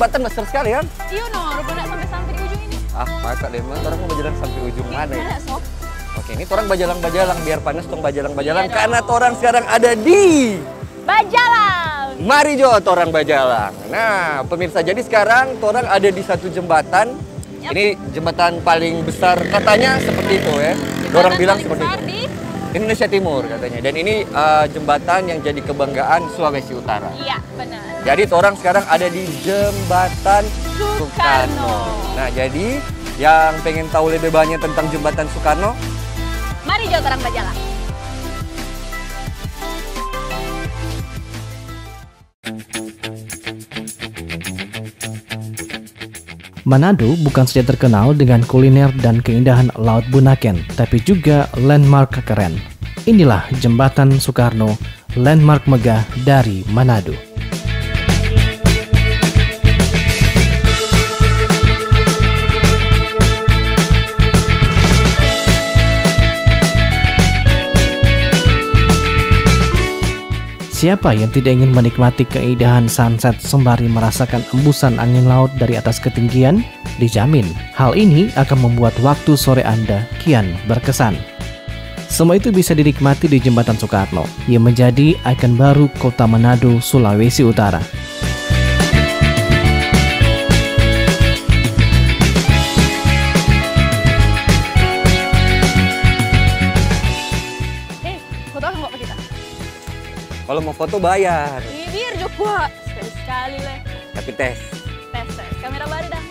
jembatan besar sekali kan? Iya no, rupanya sampai di ujung ini. Ah, masa deh, orang mau berjalan sampai ujung mana ya? Mana, Sob? Oke, ini orang bajalang-bajalang biar panas tong bajalang-bajalang Iya karena dong. orang sekarang ada di Bajalang. Mari Jo orang bajalang. Nah, pemirsa, jadi sekarang orang ada di satu jembatan. Yap. Ini jembatan paling besar katanya seperti itu ya. Orang Jembatan bilang paling seperti besar itu. di... Indonesia Timur katanya. Dan ini jembatan yang jadi kebanggaan Sulawesi Utara. Iya, benar. Jadi orang sekarang ada di jembatan Soekarno. Soekarno. Nah, jadi yang pengen tahu lebih banyak tentang jembatan Soekarno, Mari Jo orang Bajalang. Manado bukan saja terkenal dengan kuliner dan keindahan Laut Bunaken, tapi juga landmark keren. Inilah Jembatan Soekarno, landmark megah dari Manado. Siapa yang tidak ingin menikmati keindahan sunset sembari merasakan embusan angin laut dari atas ketinggian? Dijamin, hal ini akan membuat waktu sore Anda kian berkesan. Semua itu bisa dinikmati di Jembatan Soekarno, yang menjadi ikon baru Kota Manado, Sulawesi Utara. Foto nggak pak kita? kalau mau foto bayar. Ih, biar Jo kuat. Sekali-sekali leh. Tapi tes. Tes. Kamera baru dah.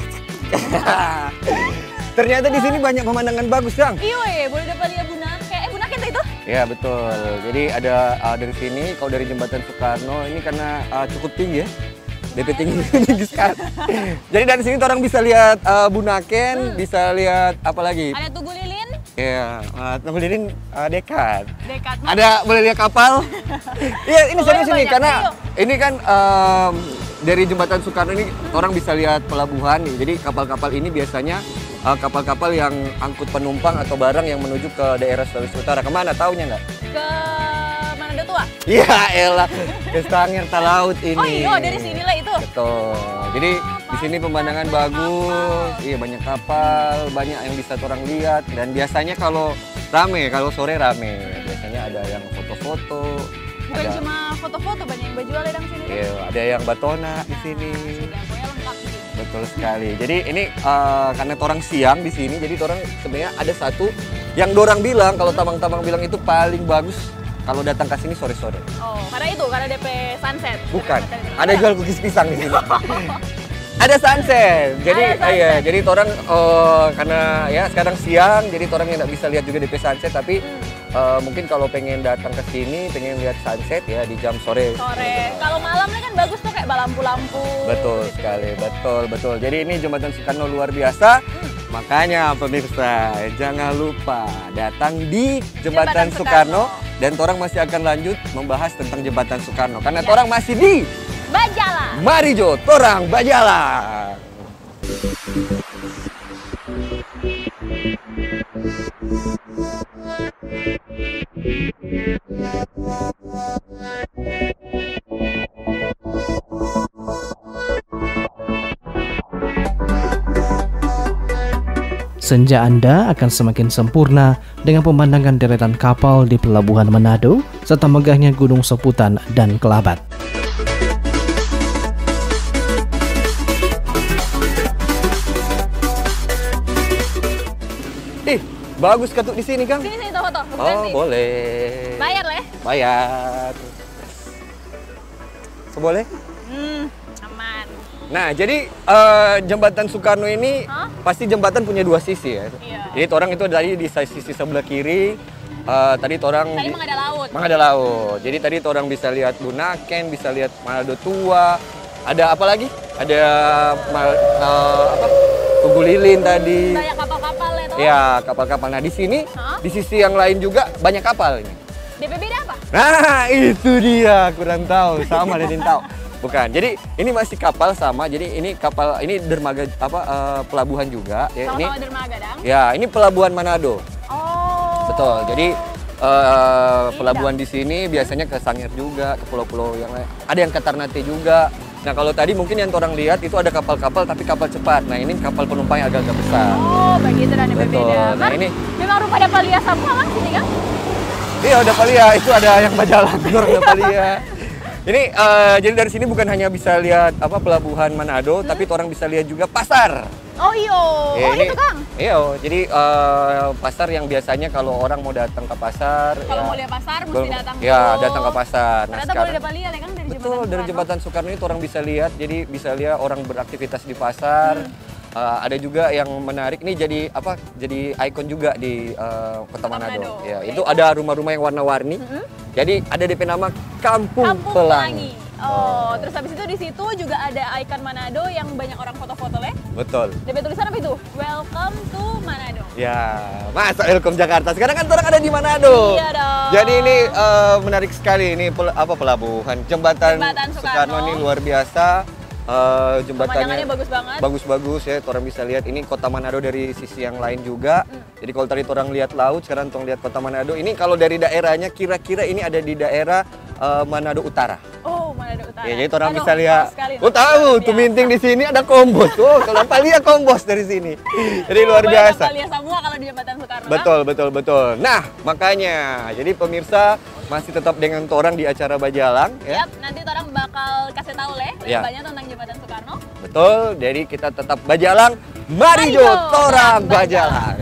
Ternyata di sini banyak pemandangan bagus, Kang. Iya, boleh dapat lihat Bunaken. Bunaken tuh itu? Ya betul. Jadi ada dari sini, kalau dari jembatan Soekarno ini karena cukup tinggi ya. DP tinggi tinggi sekali. Jadi dari sini orang bisa lihat Bunaken, bisa lihat apa lagi? Ada Tugu Lilin. Ya, Tugu Lilin dekat. Dekat. Ada boleh lihat kapal? Iya, ini serius ini banyak. karena Ayo. ini kan dari jembatan Soekarno ini orang bisa lihat pelabuhan nih. Jadi kapal-kapal ini biasanya kapal-kapal yang angkut penumpang atau barang yang menuju ke daerah Sulawesi Utara. Kemana taunya nggak? Ke Manado Tua. Iya, elah ke Stangerta Laut ini. Oh iya, dari sini lah itu. Betul. Jadi di sini pemandangan bagus. Iya, banyak kapal, banyak yang bisa orang lihat. Dan biasanya kalau rame, kalau sore rame. Biasanya ada yang foto-foto. Bukan ada, cuma foto-foto, banyak yang baju ada di sini. iya, ada yang batona di sini. Sudah, pokoknya lengkap di sini. Betul sekali. Jadi ini karena orang siang di sini, jadi orang sebenarnya ada satu yang orang bilang kalau tabang-tabang bilang itu paling bagus kalau datang ke sini sore-sore. Oh, karena itu, karena DP sunset. Bukan. Ada jual cookies pisang di sini. Ada sunset. Jadi Ada sunset. iya, jadi orang karena ya sekarang siang, jadi orang yang nggak bisa lihat juga DP sunset, tapi mungkin kalau pengen datang ke sini, pengen lihat sunset ya di jam sore. Sore. Kalau malamnya kan bagus tuh kayak lampu-lampu. Betul gitu. sekali, betul. Jadi ini Jembatan Soekarno luar biasa. Makanya pemirsa, jangan lupa datang di Jembatan Jembatan Soekarno. Soekarno. Dan orang masih akan lanjut membahas tentang Jembatan Soekarno. Karena Ya. orang masih di Bajalang. Mari Jo, torang bajalang. Senja Anda akan semakin sempurna dengan pemandangan deretan kapal di Pelabuhan Manado serta megahnya Gunung Soputan dan Kelabat. Bagus katuk di sini, Kang. Sini foto. Oh, boleh. Bayar lah ya. Bayar. Boleh? Aman. Nah, jadi Jembatan Soekarno ini Hah? pasti jembatan punya dua sisi ya. Iya. Jadi orang itu dari di sisi sebelah kiri, tadi orang Tadi emang ada laut. menghadap laut. Jadi tadi orang bisa lihat Bunaken, bisa lihat Manado Tua. Ada apa lagi? Ada apa? Tugu Lilin tadi. Banyak kapal-kapal ya toh. Ya, kapal-kapal. Nah, di sini Hah? di sisi yang lain juga banyak kapal ini. DP beda apa? Nah, itu dia, kurang tahu. Sama Dedin tahu. Bukan. Jadi ini masih kapal sama. Jadi ini kapal ini dermaga apa pelabuhan juga ya. Ini Sama-sama dermaga dang. ya, ini pelabuhan Manado. Oh. Betul. Jadi pelabuhan di sini biasanya ke Sangir juga, ke pulau-pulau yang lain. Ada yang ke Ternate juga. Nah kalau tadi mungkin yang orang lihat itu ada kapal-kapal tapi kapal cepat. Nah ini kapal penumpang yang agak-agak besar. Oh, begitu dan Betul. berbeda. Nah, ini memang rupa ada palia semua kan sini kan? iya udah palia, itu ada yang Majalah, orang udah palia. Ini jadi dari sini bukan hanya bisa lihat apa pelabuhan Manado, tapi orang bisa lihat juga pasar. Oh iyo, Ya, oh ini- itu Kang. Iya, jadi pasar yang biasanya kalau orang mau datang ke pasar, Kalau ya, mau lihat pasar mesti datang ya dulu. datang ke pasar. Nah, Ternyata boleh ada palia ya Kang dari betul dari Soekarno. jembatan Soekarno itu orang bisa lihat, jadi bisa lihat orang beraktivitas di pasar. Ada juga yang menarik nih jadi apa? Jadi ikon juga di Kota Manado. Manado. Ya, Oke. itu ada rumah-rumah yang warna-warni. Jadi ada DP nama Kampung, Kampung Pelangi. Pelangi. Oh, terus habis itu di situ juga ada ikon Manado yang banyak orang foto-foto leh. Betul. DP tulisan apa itu? Welcome to Manado. Ya, masa welcome Jakarta. Sekarang kan orang ada di Manado. Iya dong. Jadi ini menarik sekali ini pelabuhan jembatan Jembatan Soekarno Soekarno ini luar biasa. Jembatannya Pemandangannya bagus banget. bagus ya. Orang bisa lihat ini kota Manado dari sisi yang lain juga. Jadi kalau tadi orang lihat laut, sekarang orang lihat kota Manado. Ini kalau dari daerahnya kira-kira ini ada di daerah Manado Utara. Oh, Manado Utara. Ya, jadi orang Aduh, bisa lihat. tahu sekali, Oh tahu, luar tuh biasa. minting di sini ada kombos. Oh, kalau lihat kombos dari sini. Jadi luar Banyak biasa. palia semua kalau di jembatan Soekarno. Betul. Nah, makanya jadi pemirsa masih tetap dengan orang di acara Bajalang ya. Yap, nanti orang bakal kasih tahu leh lebih Ya. banyak tentang jembatan Soekarno. Betul. Jadi kita tetap Bajalang. Mari Mari jo jo, torang torang Bajalang.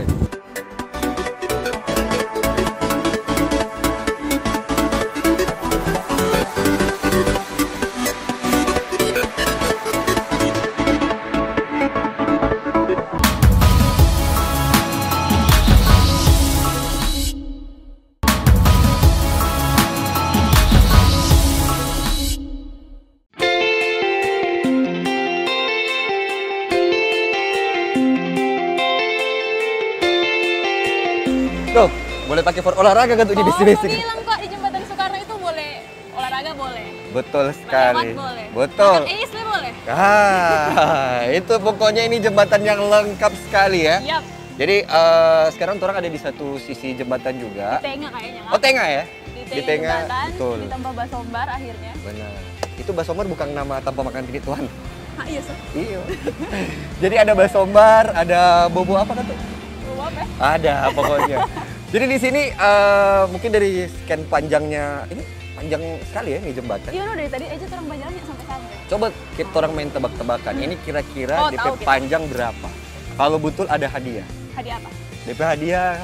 Tuh, boleh pakai for olahraga kan tuh di Oh, basic-basic. aku bilang kok di jembatan Soekarno itu boleh olahraga boleh. Betul Melewat sekali. boleh. Betul. Makan isle boleh. Itu pokoknya ini jembatan yang lengkap sekali ya. Yap, Jadi sekarang orang ada di satu sisi jembatan juga. tengah kayaknya Oh, tengah ya? Di tengah jembatan, betul. ditambah basombar akhirnya. Benar. Itu Basombar bukan nama tanpa makan begituan. Ah iya sih. Iya. Jadi ada Basombar, ada bobo apa kan tuh? Lu apa ya? Ada pokoknya. Jadi di sini mungkin dari scan panjangnya ini panjang sekali ya nih jembatan. Iya, no, dari tadi aja orang banjalannya sampai-sampai. Coba kita orang main tebak-tebakan. Ini kira-kira Oh, DP tahu kita. panjang berapa? Kalau betul ada hadiah. Hadiah apa? DP hadiah.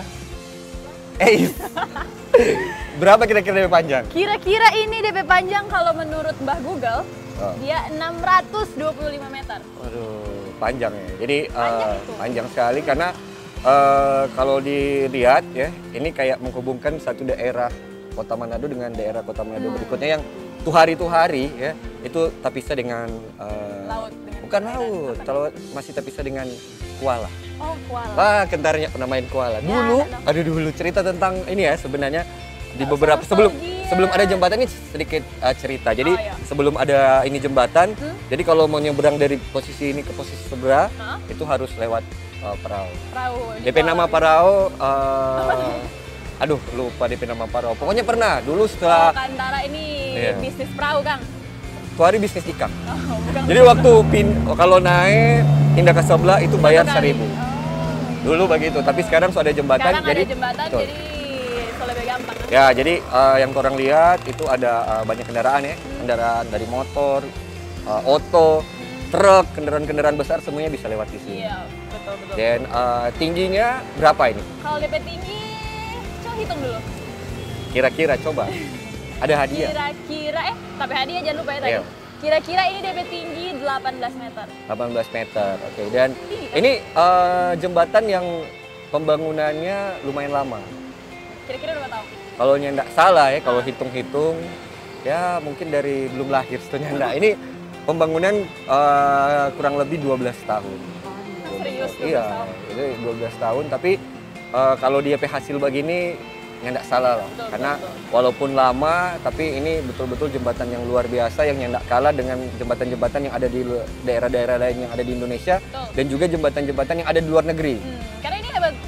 Berapa kira-kira DP panjang? Kira-kira ini DP panjang kalau menurut Mbah Google, Oh. dia 625 meter. Waduh, panjang ya. Jadi Panjang itu. panjang sekali karena kalau dilihat ya, ini kayak menghubungkan satu daerah Kota Manado dengan daerah Kota Manado berikutnya yang tuh hari ya, itu terpisah dengan Laut. Dengan bukan daerah laut, apa? kalau masih terpisah dengan Kuala. Oh, Kuala. Wah, kentarnya pernah main Kuala. Ya, Dulu, ada. aduh dulu cerita tentang ini ya sebenarnya di Oh, beberapa nostalgia. sebelum ada jembatan ini sedikit cerita. Jadi Oh, iya. sebelum ada ini jembatan, jadi kalau mau nyebrang dari posisi ini ke posisi sebelah, Hah? itu harus lewat perahu. Perahu. di DP Kuala. nama perahu, tuh? aduh lupa DP nama perahu. Pokoknya pernah dulu Oh, setelah Kantara ini Iya. bisnis perahu, Kang. tuh hari bisnis ikan. Oh, bukan Jadi waktu kalau naik pindah ke sebelah itu bayar Satu kali. 1.000. Oh. Dulu begitu, tapi sekarang sudah ada jembatan, Sekarang jadi ada jembatan, betul. jadi lebih gampang. Kan? Ya, jadi yang orang lihat itu ada banyak kendaraan ya, kendaraan dari motor, oto, truk, kendaraan-kendaraan besar semuanya bisa lewat di sini. Iya, betul. Dan tingginya berapa ini? Kalau DP tinggi, coba hitung dulu. Kira-kira coba. Ada hadiah. Kira-kira, tapi hadiah jangan lupa ya tadi. Iya. Kira-kira ini DP tinggi 18 meter. 18 meter. Oke, dan Tinggi, kan? ini jembatan yang pembangunannya lumayan lama. Kira-kira berapa tahun? Kalau nyendak salah ya, kalau hitung-hitung ya mungkin dari belum lahir setengah nyendak. Ini pembangunan kurang lebih 12 tahun. Serius, 12 Iya, tahun. itu 12 tahun. Tapi kalau dia hasil begini nyendak salah lah. Betul, Karena betul. walaupun lama, tapi ini betul-betul jembatan yang luar biasa yang nyendak kalah dengan jembatan-jembatan yang ada di daerah-daerah lain yang ada di Indonesia Betul. dan juga jembatan-jembatan yang ada di luar negeri. Karena ini hebat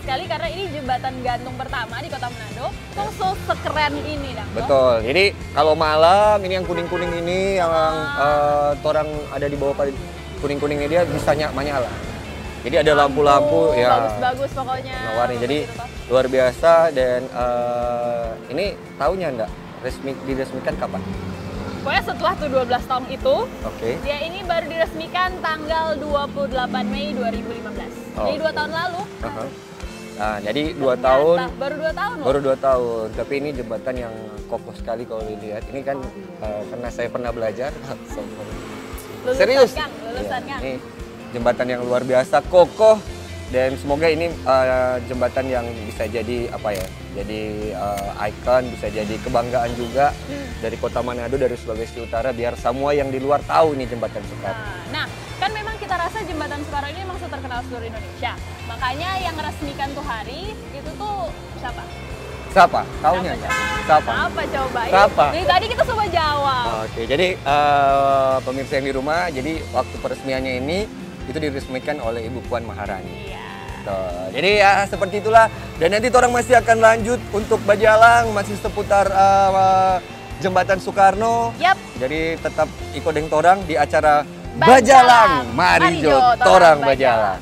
sekali karena ini jembatan gantung pertama di Kota Manado. Kok so sekeren ini, Dang? Betul. Jadi kalau malam ini yang kuning-kuning ini yang orang ada di bawah kuning-kuning ini dia bisa menyala. Jadi ada lampu-lampu ya. Bagus-bagus pokoknya. Warna. Jadi luar biasa dan ini tahunya enggak diresmikan kapan? Pokoknya setelah tuh 12 tahun itu, Oke. dia ini baru diresmikan tanggal 28 Mei 2015. Jadi 2 tahun lalu. Nah, jadi 2 tahun. Baru 2 tahun loh. Baru 2 tahun. Tapi ini jembatan yang kokoh sekali kalau dilihat. Ini kan karena saya pernah belajar. Lulusan, Serius? Kang, lulusan, Kang. Ini jembatan yang luar biasa kokoh dan semoga ini jembatan yang bisa jadi apa ya? Jadi ikon, bisa jadi kebanggaan juga dari Kota Manado, dari Sulawesi Utara biar semua yang di luar tahu nih jembatan Soekarno. Nah, kan memang kita rasa jembatan Soekarno ini memang sudah terkenal seluruh Indonesia. Makanya yang resmikan tuh hari itu tuh siapa? Siapa? Taunya? Siapa? Apa coba? Siapa? Jadi tadi kita coba jawab. Oke, jadi pemirsa yang di rumah, jadi waktu peresmiannya ini itu diresmikan oleh Ibu Puan Maharani. Iya. Tuh, jadi ya seperti itulah. Dan nanti orang masih akan lanjut untuk Bajalang, masih seputar Jembatan Soekarno. Yap. Jadi tetap ikut torang di acara Bajalang. Bajalang. Mari jo, Torang torang Bajalang. Bajalang.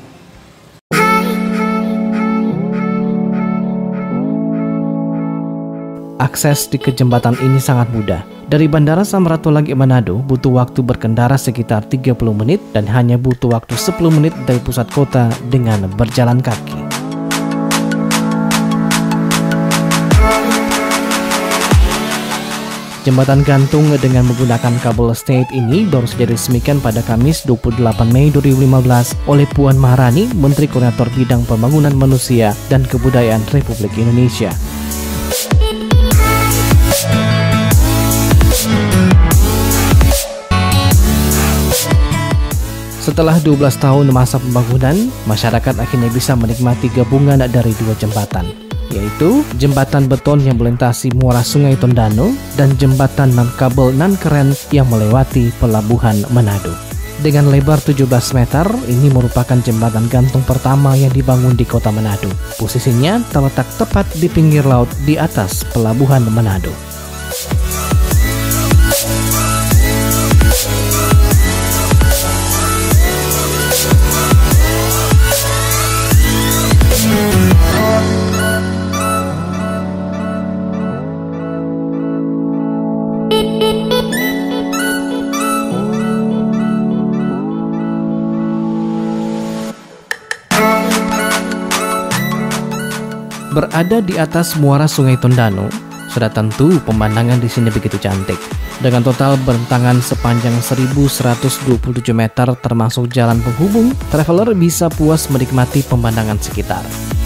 Akses di ke jembatan ini sangat mudah. Dari Bandara Samratulangi Manado butuh waktu berkendara sekitar 30 menit dan hanya butuh waktu 10 menit dari pusat kota dengan berjalan kaki. Jembatan gantung dengan menggunakan kabel state ini baru saja diresmikan pada Kamis 28 Mei 2015 oleh Puan Maharani, Menteri Koordinator Bidang Pembangunan Manusia dan Kebudayaan Republik Indonesia. Setelah 12 tahun masa pembangunan, masyarakat akhirnya bisa menikmati gabungan dari 2 jembatan, yaitu jembatan beton yang melintasi muara Sungai Tondano dan jembatan non-kabel non-keren yang melewati Pelabuhan Manado. Dengan lebar 17 meter, ini merupakan jembatan gantung pertama yang dibangun di Kota Manado. Posisinya terletak tepat di pinggir laut di atas Pelabuhan Manado. Berada di atas muara Sungai Tondano, sudah tentu pemandangan di sini begitu cantik. Dengan total bentangan sepanjang 1127 meter termasuk jalan penghubung, traveler bisa puas menikmati pemandangan sekitar.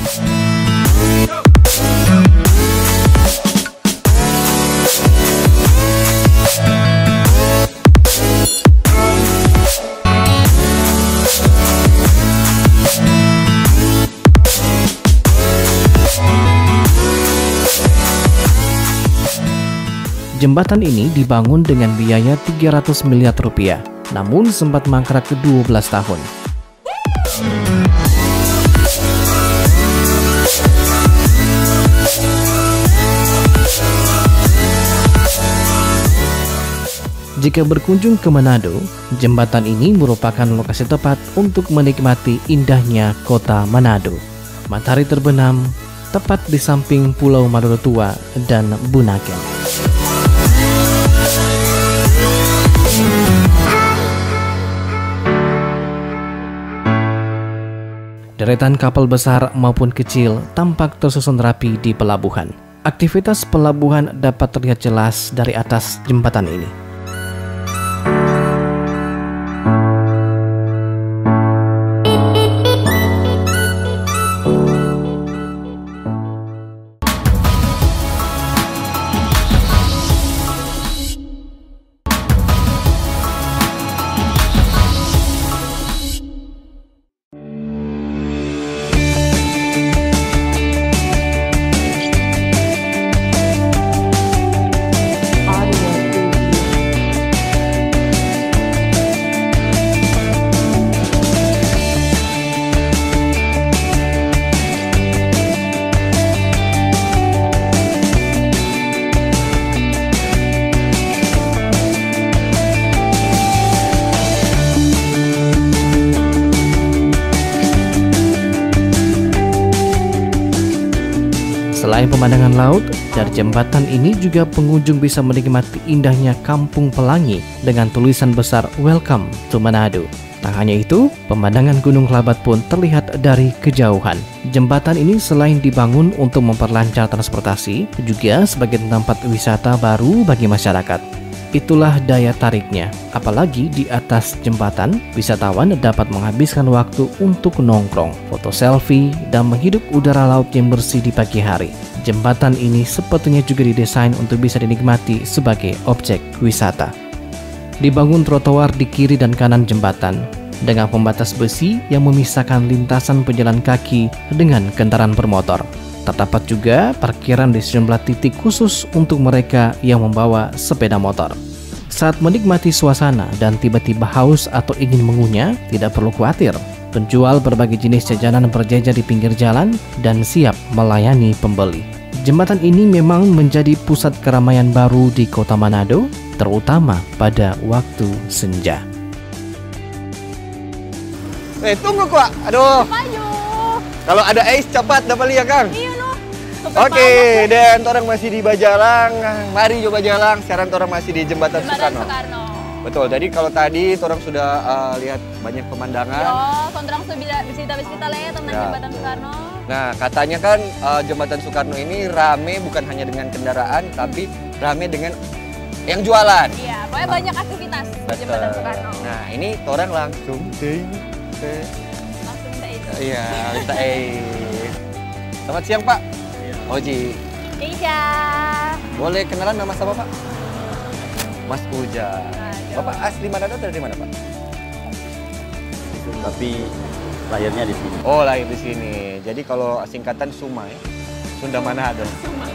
Jembatan ini dibangun dengan biaya 300 miliar rupiah, namun sempat mangkrak ke 12 tahun. Jika berkunjung ke Manado, jembatan ini merupakan lokasi tepat untuk menikmati indahnya kota Manado. Matahari terbenam tepat di samping Pulau Manado Tua dan Bunaken. Deretan kapal besar maupun kecil tampak tersusun rapi di pelabuhan. Aktivitas pelabuhan dapat terlihat jelas dari atas jembatan ini. pemandangan laut, dari jembatan ini juga pengunjung bisa menikmati indahnya Kampung Pelangi dengan tulisan besar Welcome to Manado. Tak hanya itu, pemandangan Gunung Kelabat pun terlihat dari kejauhan. Jembatan ini selain dibangun untuk memperlancar transportasi, juga sebagai tempat wisata baru bagi masyarakat. Itulah daya tariknya, apalagi di atas jembatan, wisatawan dapat menghabiskan waktu untuk nongkrong, foto selfie, dan menghirup udara laut yang bersih di pagi hari. Jembatan ini sepertinya juga didesain untuk bisa dinikmati sebagai objek wisata. Dibangun trotoar di kiri dan kanan jembatan, dengan pembatas besi yang memisahkan lintasan pejalan kaki dengan kendaraan bermotor. Terdapat juga parkiran di sejumlah titik khusus untuk mereka yang membawa sepeda motor. Saat menikmati suasana dan tiba-tiba haus atau ingin mengunyah, tidak perlu khawatir. Penjual berbagai jenis jajanan berjajar di pinggir jalan dan siap melayani pembeli. Jembatan ini memang menjadi pusat keramaian baru di kota Manado, terutama pada waktu senja. Tunggu Kak. Aduh. Maju. Kalau ada ais cepat dapat lihat Kang. Iya noh. Oke, dan orang masih di Bajalang. Mari coba Bajalang. Sekarang orang masih di Jembatan Soekarno. Betul. Jadi kalau tadi orang sudah lihat banyak pemandangan. Yo, orang sudah bercerita tentang Jembatan Soekarno. Nah, katanya kan Jembatan Soekarno ini rame bukan hanya dengan kendaraan, tapi rame dengan yang jualan. Iya, pokoknya banyak aktivitas di Jembatan Soekarno. Nah, ini orang langsung iya, minta Selamat siang, Pak. Oji. Keisha. Boleh kenalan nama sama Pak? Mas Uja. Bapak asli Manado atau dari mana, Pak? Tapi lahirnya di sini. Oh, lahir di sini. Jadi kalau singkatan Suma ya? Sunda Manado.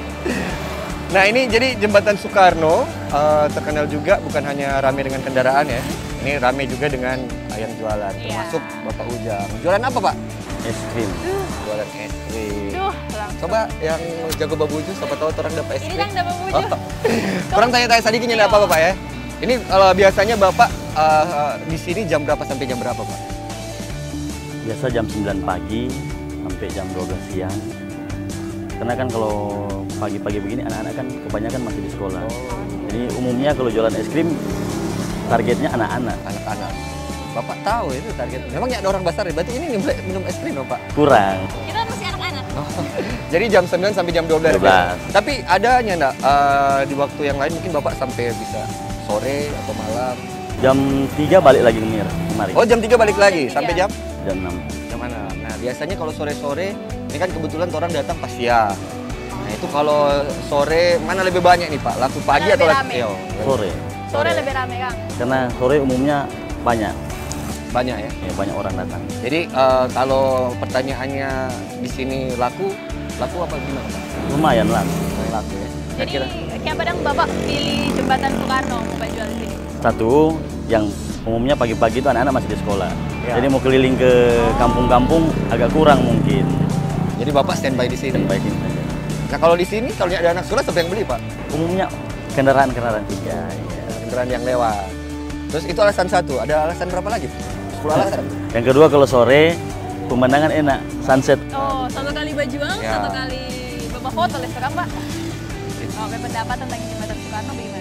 Nah, ini jadi Jembatan Soekarno terkenal juga bukan hanya ramai dengan kendaraan ya. Ini ramai juga dengan yang jualan, termasuk Bapak Ujang. Jualan apa, Pak? Es krim. Jualan es krim. Coba yang jago babuju, siapa tahu orang dapat es krim. ini kan dapat babuju. Kurang tanya-tanya sedikit nyari apa, Pak ya? Ini kalau biasanya Bapak di sini jam berapa sampai jam berapa, Pak? Biasa jam 9 pagi sampai jam 12 siang. Karena kan kalau pagi-pagi begini anak-anak kan kebanyakan masih di sekolah. Jadi umumnya kalau jualan es krim targetnya anak-anak. Anak-anak. Bapak tahu itu targetnya. Memangnya ada orang besar ya? Berarti ini minum es krim dong, Pak? Kurang. Kita masih anak-anak. Jadi jam 9 sampai jam 12. 12. Tapi adanya enggak di waktu yang lain mungkin Bapak sampai bisa sore atau malam? Jam 3 balik lagi kemari. Oh, jam 3 balik lagi sampai jam? Jam 6. Jam 6. Nah, biasanya kalau sore-sore ini kan kebetulan orang datang pas siang. Nah, itu kalau sore mana lebih banyak nih, Pak? Laku pagi atau laku siang? Sore. Sore lebih rame, Kang. Karena sore umumnya banyak. Banyak ya? Ya, banyak orang datang. Jadi kalau pertanyaannya di sini laku apa gimana, Pak? Lumayan lah. Laku ya. Jadi kenapa dong Bapak pilih Jembatan Soekarno untuk jual di sini? Satu, yang umumnya pagi-pagi itu anak-anak masih di sekolah. Ya. Jadi mau keliling ke kampung-kampung agak kurang mungkin. Jadi Bapak standby di sini. Dan baik ini. Nah, kalau di sini kalau ada anak sekolah siapa yang beli, Pak? Umumnya kendaraan-kendaraan tiga. Ya. Kendaraan yang lewat. Terus itu alasan satu. Ada alasan berapa lagi? 10 alasan. Yang kedua kalau sore pemandangan enak, sunset. Oh, satu kali berjuang, Ya. satu kali Bapak foto oleh sekarang, Pak. Oke, pendapat tentang Jembatan Soekarno bagaimana?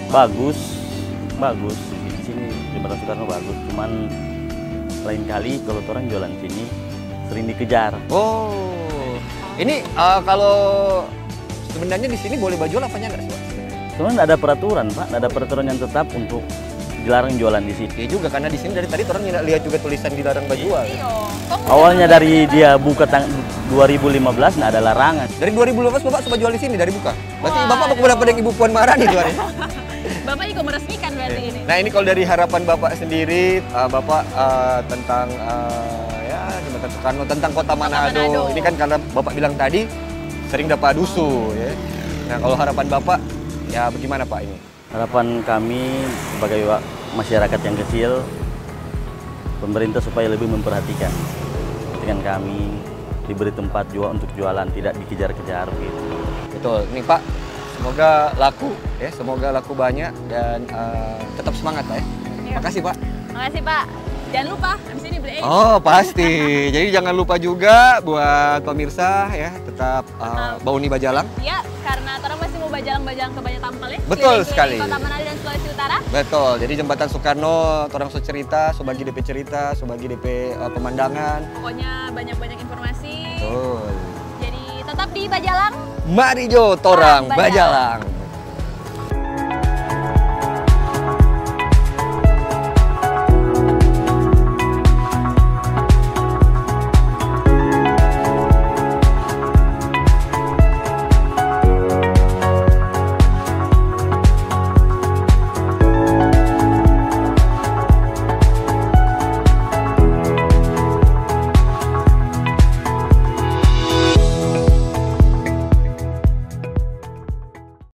Bagus. Di sini Jembatan Soekarno bagus. Cuman lain kali kalau orang jualan sini sering dikejar. Oh. Ini kalau sebenarnya di sini boleh bajual apanya enggak sih, Pak? Cuman nggak ada peraturan, Pak. Nggak ada peraturan yang tetap untuk dilarang jualan di sini. Iya juga, karena di sini dari tadi orang lihat juga tulisan dilarang bajual. Iya. Awalnya dari dia buka 2015 nggak ada larangan. Dari 2012 Bapak suka jual di sini dari buka. Berarti Wah, Bapak mau dapat yang Ibu Puan Maharani jualnya. Bapak juga meresmikan berarti ini. Nah, ini kalau dari harapan Bapak sendiri, Bapak tentang ya Jembatan Soekarno, tentang Kota Manado. Manado. Ini kan karena Bapak bilang tadi sering dapat dusu ya. Nah, kalau harapan Bapak ya bagaimana, Pak, ini? Harapan kami sebagai masyarakat yang kecil, pemerintah supaya lebih memperhatikan dengan kami, diberi tempat juga untuk jualan, tidak dikejar-kejar gitu. Betul. Nih, Pak, semoga laku ya, semoga laku banyak dan tetap semangat, Pak ya. Iya. Makasih, Pak. Makasih, Pak. Jangan lupa habis ini beli Oh pasti. Jadi jangan lupa juga buat pemirsa ya tetap Bauni Bajalang. Ya, karena orang masih mau bajalang-bajalang ke banyak tampil ya. Betul Keliling-keliling sekali. Kota Manado dan Sulawesi Utara. Betul. Jadi jembatan Soekarno, orang cerita, sobagi DP cerita, sobagi DP pemandangan. Pokoknya banyak-banyak informasi. Betul. Jadi tetap di Bajalang. Mari Jo, torang Bajalang.